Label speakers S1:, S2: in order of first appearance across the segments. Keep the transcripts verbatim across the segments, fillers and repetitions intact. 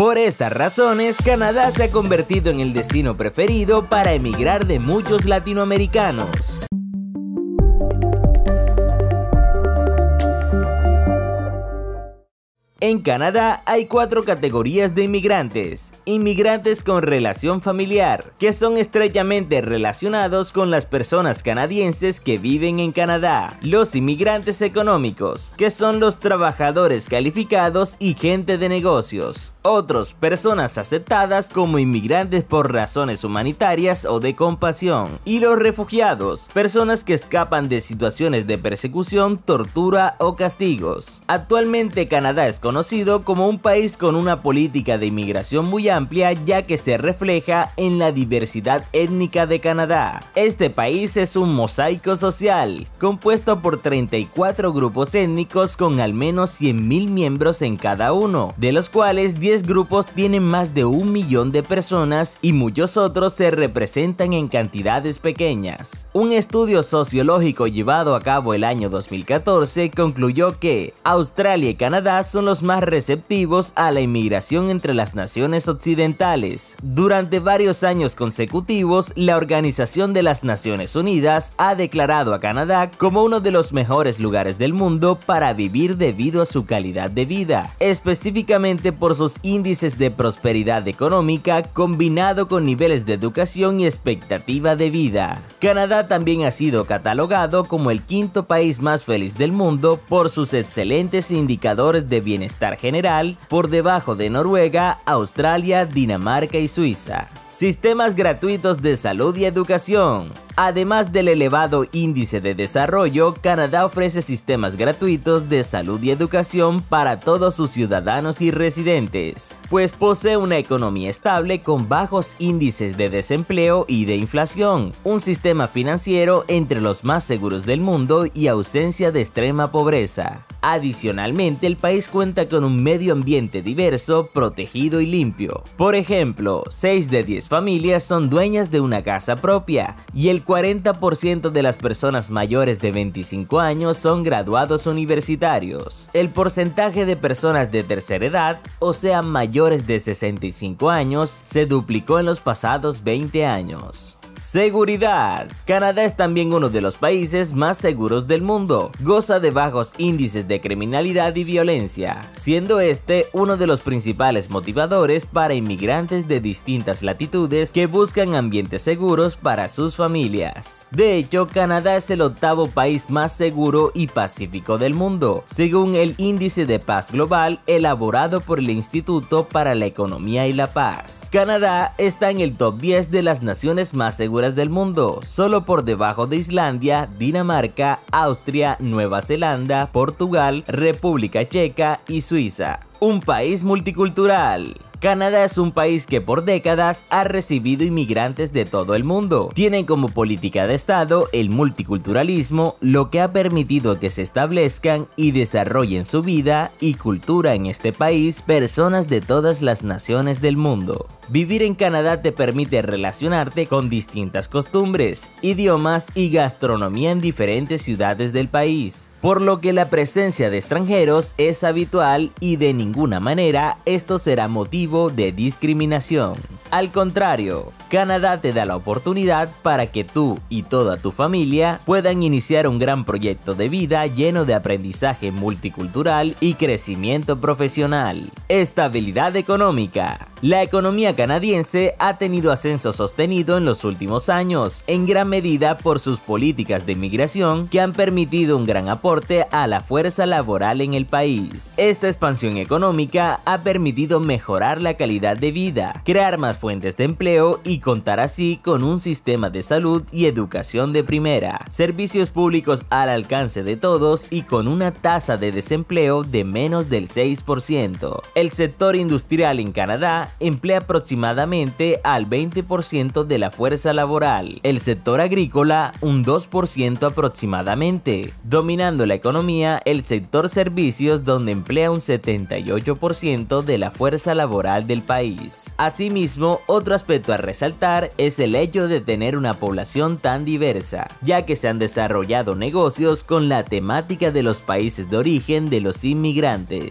S1: Por estas razones, Canadá se ha convertido en el destino preferido para emigrar de muchos latinoamericanos. En Canadá hay cuatro categorías de inmigrantes. Inmigrantes con relación familiar, que son estrechamente relacionados con las personas canadienses que viven en Canadá. Los inmigrantes económicos, que son los trabajadores calificados y gente de negocios. Otros, personas aceptadas como inmigrantes por razones humanitarias o de compasión. Y los refugiados, personas que escapan de situaciones de persecución, tortura o castigos. Actualmente Canadá es conocido como un país con una política de inmigración muy amplia, ya que se refleja en la diversidad étnica de Canadá. Este país es un mosaico social, compuesto por treinta y cuatro grupos étnicos con al menos cien mil miembros en cada uno, de los cuales diez grupos tienen más de un millón de personas y muchos otros se representan en cantidades pequeñas. Un estudio sociológico llevado a cabo el año dos mil catorce concluyó que Australia y Canadá son los más receptivos a la inmigración entre las naciones occidentales. Durante varios años consecutivos, la Organización de las Naciones Unidas ha declarado a Canadá como uno de los mejores lugares del mundo para vivir debido a su calidad de vida, específicamente por sus índices de prosperidad económica combinado con niveles de educación y expectativa de vida. Canadá también ha sido catalogado como el quinto país más feliz del mundo por sus excelentes indicadores de bienestar general, por debajo de Noruega, Australia, Dinamarca y Suiza. Sistemas gratuitos de salud y educación. Además del elevado índice de desarrollo, Canadá ofrece sistemas gratuitos de salud y educación para todos sus ciudadanos y residentes, pues posee una economía estable con bajos índices de desempleo y de inflación, un sistema financiero entre los más seguros del mundo y ausencia de extrema pobreza. Adicionalmente, el país cuenta con un medio ambiente diverso, protegido y limpio. Por ejemplo, seis de diez familias son dueñas de una casa propia y el cuarenta por ciento de las personas mayores de veinticinco años son graduados universitarios. El porcentaje de personas de tercera edad, o sea mayores de sesenta y cinco años, se duplicó en los pasados veinte años. Seguridad. Canadá es también uno de los países más seguros del mundo. Goza de bajos índices de criminalidad y violencia, siendo este uno de los principales motivadores para inmigrantes de distintas latitudes que buscan ambientes seguros para sus familias. De hecho, Canadá es el octavo país más seguro y pacífico del mundo, según el Índice de Paz Global elaborado por el Instituto para la Economía y la Paz. Canadá está en el top diez de las naciones más seguras del mundo, solo por debajo de Islandia, Dinamarca, Austria, Nueva Zelanda, Portugal, República Checa y Suiza. Un país multicultural. Canadá es un país que por décadas ha recibido inmigrantes de todo el mundo. Tienen como política de Estado el multiculturalismo, lo que ha permitido que se establezcan y desarrollen su vida y cultura en este país personas de todas las naciones del mundo. Vivir en Canadá te permite relacionarte con distintas costumbres, idiomas y gastronomía en diferentes ciudades del país, por lo que la presencia de extranjeros es habitual y de ninguna manera esto será motivo de discriminación. Al contrario, Canadá te da la oportunidad para que tú y toda tu familia puedan iniciar un gran proyecto de vida lleno de aprendizaje multicultural y crecimiento profesional. Estabilidad económica. La economía canadiense ha tenido ascenso sostenido en los últimos años, en gran medida por sus políticas de inmigración que han permitido un gran aporte a la fuerza laboral en el país. Esta expansión económica ha permitido mejorar la calidad de vida, crear más fuentes de empleo y contar así con un sistema de salud y educación de primera, servicios públicos al alcance de todos y con una tasa de desempleo de menos del seis por ciento. El sector industrial en Canadá emplea aproximadamente al veinte por ciento de la fuerza laboral, el sector agrícola un dos por ciento aproximadamente, dominando la economía el sector servicios donde emplea un setenta y ocho por ciento de la fuerza laboral del país. Asimismo, otro aspecto a resaltar es el hecho de tener una población tan diversa, ya que se han desarrollado negocios con la temática de los países de origen de los inmigrantes.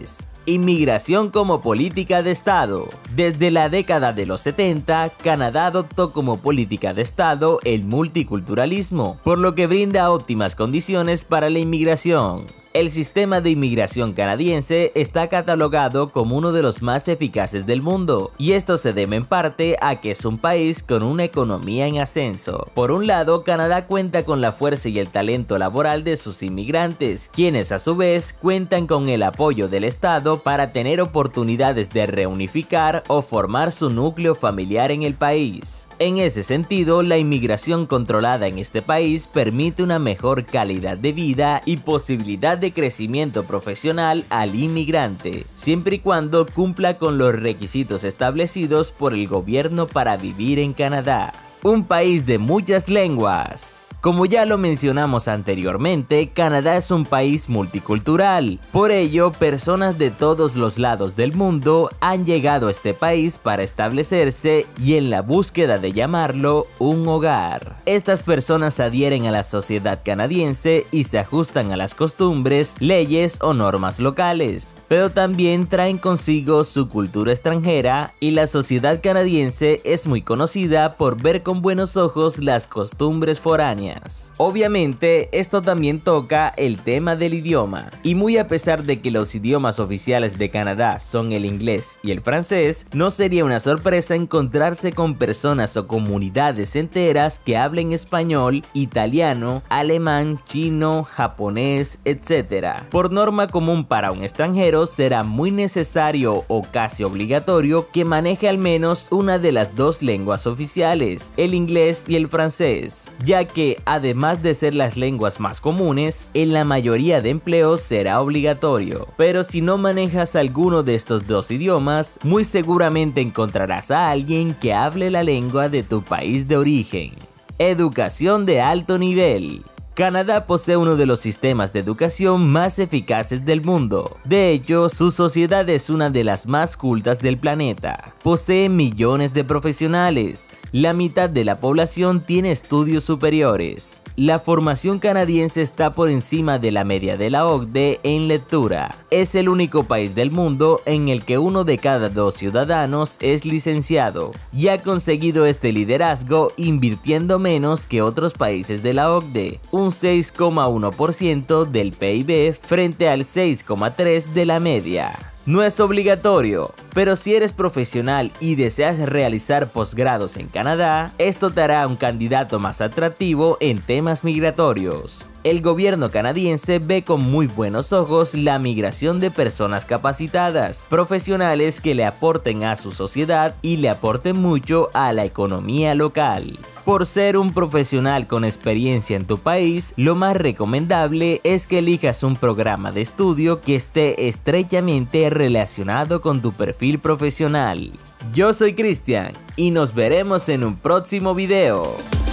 S1: Inmigración como política de Estado. Desde la década de los setenta, Canadá adoptó como política de Estado el multiculturalismo, por lo que brinda óptimas condiciones para la inmigración. El sistema de inmigración canadiense está catalogado como uno de los más eficaces del mundo, y esto se debe en parte a que es un país con una economía en ascenso. Por un lado, Canadá cuenta con la fuerza y el talento laboral de sus inmigrantes, quienes a su vez cuentan con el apoyo del Estado para tener oportunidades de reunificar o formar su núcleo familiar en el país. En ese sentido, la inmigración controlada en este país permite una mejor calidad de vida y posibilidad de crecimiento profesional al inmigrante, siempre y cuando cumpla con los requisitos establecidos por el gobierno para vivir en Canadá. Un país de muchas lenguas. Como ya lo mencionamos anteriormente, Canadá es un país multicultural. Por ello, personas de todos los lados del mundo han llegado a este país para establecerse y en la búsqueda de llamarlo un hogar. Estas personas adhieren a la sociedad canadiense y se ajustan a las costumbres, leyes o normas locales, pero también traen consigo su cultura extranjera, y la sociedad canadiense es muy conocida por ver con buenos ojos las costumbres foráneas. Obviamente, esto también toca el tema del idioma, y muy a pesar de que los idiomas oficiales de Canadá son el inglés y el francés, no sería una sorpresa encontrarse con personas o comunidades enteras que hablen español, italiano, alemán, chino, japonés, etcétera. Por norma común para un extranjero, será muy necesario o casi obligatorio que maneje al menos una de las dos lenguas oficiales, el inglés y el francés, ya que además de ser las lenguas más comunes, en la mayoría de empleos será obligatorio. Pero si no manejas alguno de estos dos idiomas, muy seguramente encontrarás a alguien que hable la lengua de tu país de origen. Educación de alto nivel. Canadá posee uno de los sistemas de educación más eficaces del mundo. De hecho, su sociedad es una de las más cultas del planeta. Posee millones de profesionales. La mitad de la población tiene estudios superiores. La formación canadiense está por encima de la media de la O C D E en lectura. Es el único país del mundo en el que uno de cada dos ciudadanos es licenciado, y ha conseguido este liderazgo invirtiendo menos que otros países de la O C D E, un seis coma uno por ciento del P I B frente al seis coma tres por ciento de la media. No es obligatorio, pero si eres profesional y deseas realizar posgrados en Canadá, esto te hará un candidato más atractivo en temas migratorios. El gobierno canadiense ve con muy buenos ojos la migración de personas capacitadas, profesionales que le aporten a su sociedad y le aporten mucho a la economía local. Por ser un profesional con experiencia en tu país, lo más recomendable es que elijas un programa de estudio que esté estrechamente relacionado con tu perfil profesional. Yo soy Cristian y nos veremos en un próximo video.